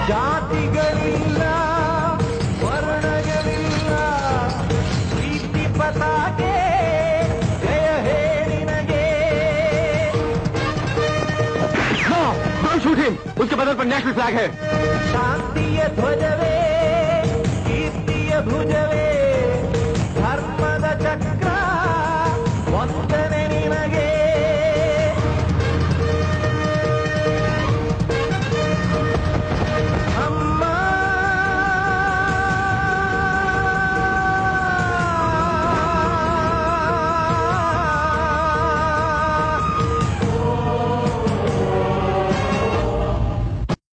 ಜಾತಿಗಳಿಲ್ಲ ವರ್ಣಗಳಿಲ್ಲ ಪ್ರೀತಿ ಪತಾಕೆ ಜಯ ಹೇಳಿನಗೆ shoot him उसके बदल पर नेशनल फ्लैग है शांतिय ध्वजवे कीर्तिय भुजवे